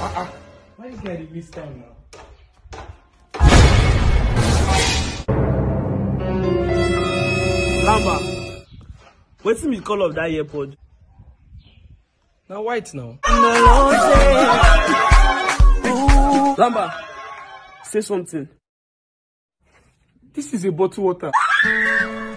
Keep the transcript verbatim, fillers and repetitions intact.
Uh-uh. Why you get this time now? Lamba, what's the call of that airpod? Now white now. Lamba, say something. This is a bottle water.